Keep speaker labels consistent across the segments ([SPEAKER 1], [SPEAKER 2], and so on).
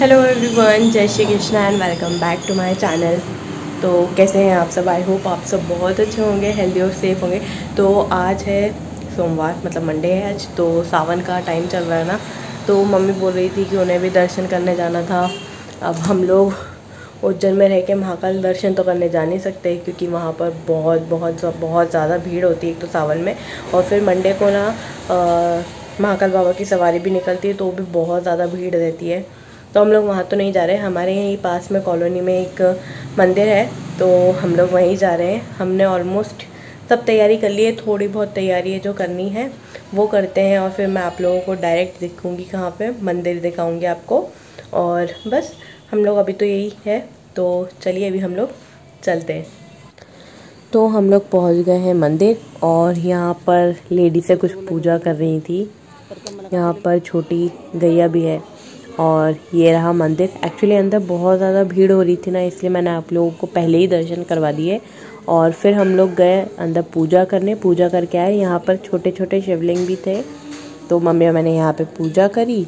[SPEAKER 1] Hello everyone, जय Shri Krishna and welcome back to my channel. तो कैसे हैं आप सब? आई होप आप सब बहुत अच्छे होंगे, हेल्दी और सेफ होंगे। तो आज है सोमवार, मतलब मंडे है आज। तो सावन का टाइम चल रहा है ना, तो मम्मी बोल रही थी कि उन्हें भी दर्शन करने जाना था। अब हम लोग उज्जैन में रह के महाकाल दर्शन तो करने जा नहीं सकते, क्योंकि वहाँ पर बहुत ज़्यादा भीड़ होती है एक तो सावन में, और फिर मंडे को ना महाकाल बाबा की सवारी भी निकलती है, तो भी बहुत ज़्यादा भीड़ रहती है। तो हम लोग वहाँ तो नहीं जा रहे। हमारे यहीं पास में कॉलोनी में एक मंदिर है, तो हम लोग वहीं जा रहे हैं। हमने ऑलमोस्ट सब तैयारी कर ली है, थोड़ी बहुत तैयारी है जो करनी है वो करते हैं, और फिर मैं आप लोगों को डायरेक्ट दिखूँगी कहाँ पे, मंदिर दिखाऊँगी आपको। और बस हम लोग अभी तो यही है, तो चलिए अभी हम लोग चलते हैं। तो हम लोग पहुँच गए हैं मंदिर, और यहाँ पर लेडी से कुछ पूजा कर रही थी। यहाँ पर छोटी गैया भी है, और ये रहा मंदिर। एक्चुअली अंदर बहुत ज़्यादा भीड़ हो रही थी ना, इसलिए मैंने आप लोगों को पहले ही दर्शन करवा दिए। और फिर हम लोग गए अंदर पूजा करने, पूजा करके आए। यहाँ पर छोटे छोटे शिवलिंग भी थे, तो मम्मी और मैंने यहाँ पे पूजा करी।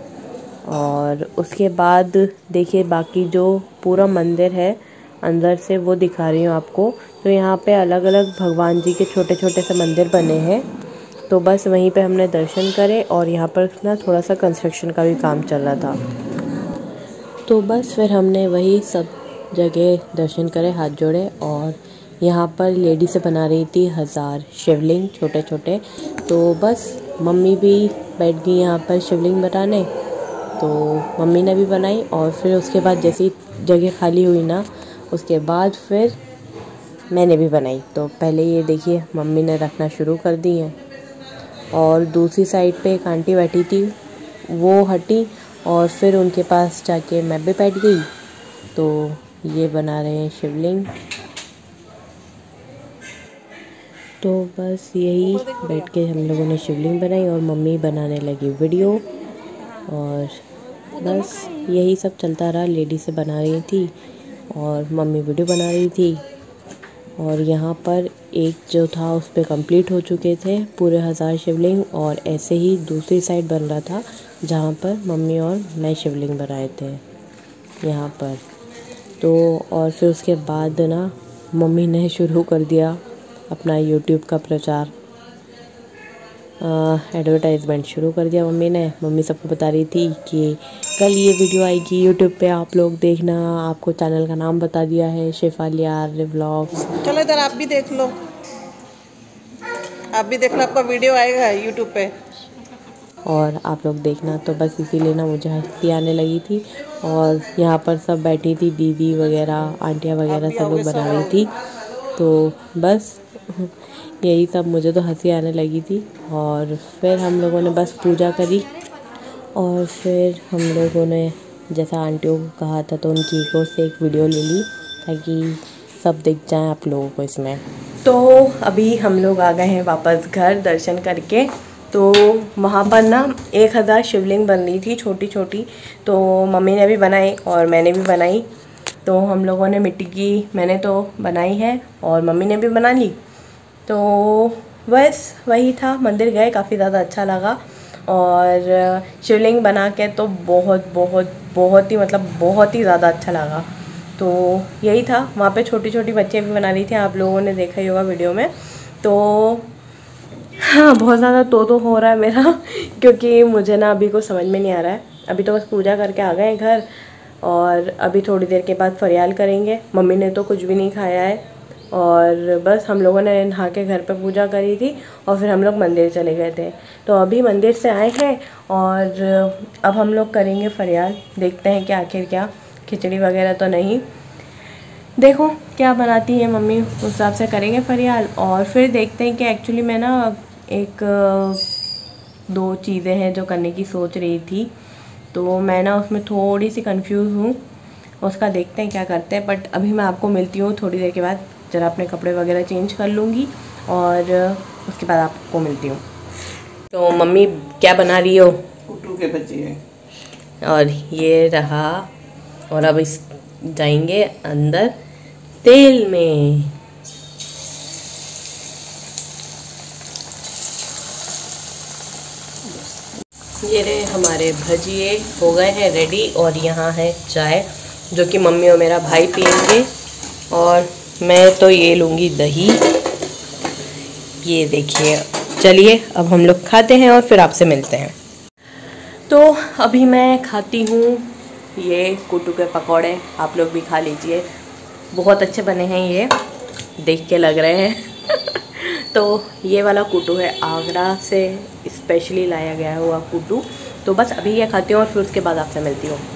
[SPEAKER 1] और उसके बाद देखिए बाकी जो पूरा मंदिर है अंदर से वो दिखा रही हूँ आपको। तो यहाँ पे अलग अलग भगवान जी के छोटे छोटे से मंदिर बने हैं, तो बस वहीं पे हमने दर्शन करे। और यहाँ पर ना थोड़ा सा कंस्ट्रक्शन का भी काम चल रहा था, तो बस फिर हमने वही सब जगह दर्शन करे, हाथ जोड़े। और यहाँ पर लेडी से बना रही थी 1000 शिवलिंग छोटे छोटे, तो बस मम्मी भी बैठ गई यहाँ पर शिवलिंग बनाने। तो मम्मी ने भी बनाई, और फिर उसके बाद जैसी जगह खाली हुई ना, उसके बाद फिर मैंने भी बनाई। तो पहले ये देखिए मम्मी ने रखना शुरू कर दी है, और दूसरी साइड पे एक आंटी बैठी थी, वो हटी, और फिर उनके पास जाके मैं भी बैठ गई। तो ये बना रहे हैं शिवलिंग। तो बस यही बैठ के हम लोगों ने शिवलिंग बनाई, और मम्मी बनाने लगी वीडियो। और बस यही सब चलता रहा। लेडी से बना रही थी और मम्मी वीडियो बना रही थी। और यहाँ पर एक जो था उस पर कंप्लीट हो चुके थे पूरे 1000 शिवलिंग, और ऐसे ही दूसरी साइड बन रहा था जहाँ पर मम्मी और मैं शिवलिंग बनाए थे यहाँ पर। तो और फिर उसके बाद ना मम्मी ने शुरू कर दिया अपना यूट्यूब का प्रचार, एडवर्टाइजमेंट शुरू कर दिया मम्मी ने। मम्मी सबको बता रही थी कि कल ये वीडियो आएगी यूट्यूब पे, आप लोग देखना, आपको चैनल का नाम बता दिया है, शेफाली आर्य व्लॉग्स।
[SPEAKER 2] चलो इधर आप भी देख लो, आप भी देखना, आपका वीडियो आएगा यूट्यूब पे
[SPEAKER 1] और आप लोग देखना। तो बस इसीलिए ना मुझे हंसी आने लगी थी। और यहाँ पर सब बैठी थी, दीदी वगैरह, आंटियाँ वगैरह सब लोग बना रही थी। तो बस यही सब, मुझे तो हंसी आने लगी थी। और फिर हम लोगों ने बस पूजा करी, और फिर हम लोगों ने जैसा आंटियों को कहा था, तो उनकी को से एक वीडियो ले ली ताकि सब दिख जाए आप लोगों को इसमें। तो अभी हम लोग आ गए हैं वापस घर दर्शन करके। तो वहाँ पर ना 1000 शिवलिंग बन रही थी छोटी छोटी, तो मम्मी ने भी बनाई और मैंने भी बनाई। तो हम लोगों ने मिट्टी की, मैंने तो बनाई है और मम्मी ने भी बना ली। तो बस वही था, मंदिर गए, काफ़ी ज़्यादा अच्छा लगा। और शिवलिंग बना के तो बहुत ही, मतलब बहुत ही ज़्यादा अच्छा लगा। तो यही था, वहाँ पे छोटी छोटी बच्चियाँ भी बना रही थी, आप लोगों ने देखा ही होगा वीडियो में। तो हाँ, बहुत ज़्यादा तो हो रहा है मेरा क्योंकि मुझे ना अभी कुछ समझ में नहीं आ रहा है। अभी तो बस पूजा करके आ गए घर, और अभी थोड़ी देर के बाद फरियाल करेंगे। मम्मी ने तो कुछ भी नहीं खाया है, और बस हम लोगों ने नहा के घर पे पूजा करी थी, और फिर हम लोग मंदिर चले गए थे। तो अभी मंदिर से आए हैं, और अब हम लोग करेंगे फरियाल। देखते हैं कि आखिर क्या, खिचड़ी वगैरह तो नहीं, देखो क्या बनाती है मम्मी, उस हिसाब से करेंगे फरियाल। और फिर देखते हैं कि एक्चुअली मैं ना एक 2 चीज़ें हैं जो करने की सोच रही थी, तो मैं ना उसमें थोड़ी सी कंफ्यूज हूँ। उसका देखते हैं क्या करते हैं, बट अभी मैं आपको मिलती हूँ थोड़ी देर के बाद। ज़रा अपने कपड़े वगैरह चेंज कर लूँगी, और उसके बाद आपको मिलती हूँ। तो मम्मी क्या बना रही हो?
[SPEAKER 2] कुट्टू के भजिए।
[SPEAKER 1] और ये रहा, और अब इस जाएंगे अंदर तेल में। ये रहे हमारे भजिए हो गए हैं रेडी, और यहाँ है चाय जो कि मम्मी और मेरा भाई पियेंगे, और मैं तो ये लूँगी दही। ये देखिए, चलिए अब हम लोग खाते हैं और फिर आपसे मिलते हैं। तो अभी मैं खाती हूँ ये कुटू के पकौड़े, आप लोग भी खा लीजिए, बहुत अच्छे बने हैं, ये देख के लग रहे हैं। तो ये वाला कुटू है आगरा से स्पेशली लाया गया हुआ कुटू। तो बस अभी ये खाती हूँ और फिर उसके बाद आपसे मिलती हूँ।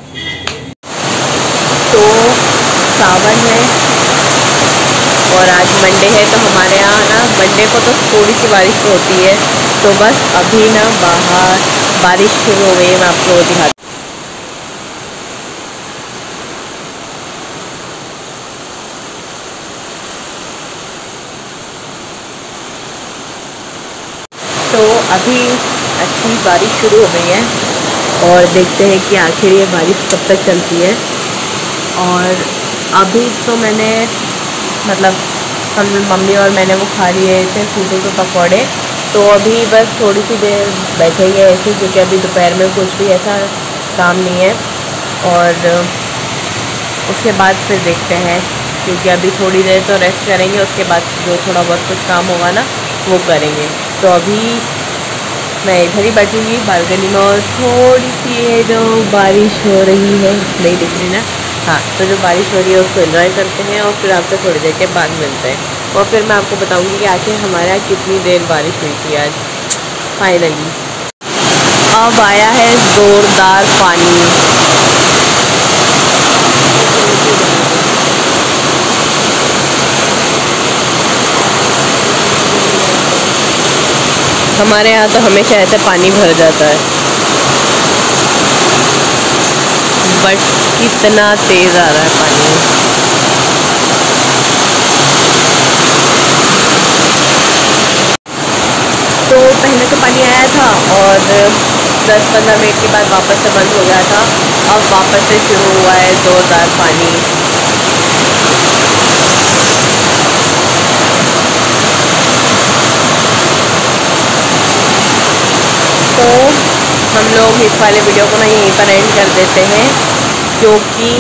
[SPEAKER 1] तो सावन है और आज मंडे है, तो हमारे यहाँ ना मंडे को तो थोड़ी सी बारिश होती है। तो बस अभी ना बाहर बारिश शुरू हो गई है, मैं आपको दिखाती हूँ। तो अभी अच्छी बारिश शुरू हो गई है और देखते हैं कि आखिर ये बारिश कब तक चलती है। और अभी तो मैंने मतलब हम मम्मी और मैंने वो खा लिए थे कुटू के पकौड़े, तो अभी बस थोड़ी सी देर बैठेंगे ऐसे, क्योंकि अभी दोपहर में कुछ भी ऐसा काम नहीं है। और उसके बाद फिर देखते हैं, क्योंकि अभी थोड़ी देर तो रेस्ट करेंगे, उसके बाद जो थोड़ा बहुत कुछ काम होगा ना वो करेंगे। तो अभी मैं इधर ही बैठूँगी बालकनी में, और थोड़ी सी है जो बारिश हो रही है, नहीं दिख रही ना, हाँ, तो जो बारिश हो रही है उसको एंजॉय करते हैं और फिर आपसे थोड़ी देर के बाद मिलते हैं। और फिर मैं आपको बताऊँगी कि आखिर हमारे यहाँ कितनी देर बारिश हुई थी आज फाइनली। अब आया है ज़ोरदार पानी। हमारे यहाँ तो हमेशा ऐसे पानी भर जाता है, बट कितना तेज़ आ रहा है पानी। तो पहले तो पानी आया था और 10-15 मिनट के बाद वापस से बंद हो गया था, अब वापस से शुरू हुआ है ज़ोरदार पानी। तो हम लोग इस वाले वीडियो को ना यहीं पर एंड कर देते हैं, क्योंकि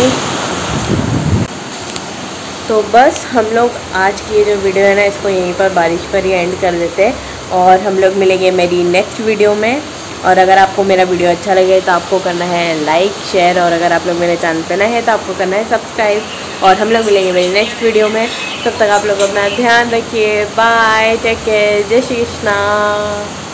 [SPEAKER 1] तो बस हम लोग आज की जो वीडियो है ना इसको यहीं पर बारिश पर ही एंड कर देते हैं, और हम लोग मिलेंगे मेरी नेक्स्ट वीडियो में। और अगर आपको मेरा वीडियो अच्छा लगे तो आपको करना है लाइक शेयर, और अगर आप लोग मेरे चैनल पर नए हैं तो आपको करना है सब्सक्राइब। और हम लोग मिलेंगे मेरी नेक्स्ट वीडियो में, तब तक आप लोग अपना ध्यान रखिए। बाय, टेक केयर, जय श्री कृष्णा।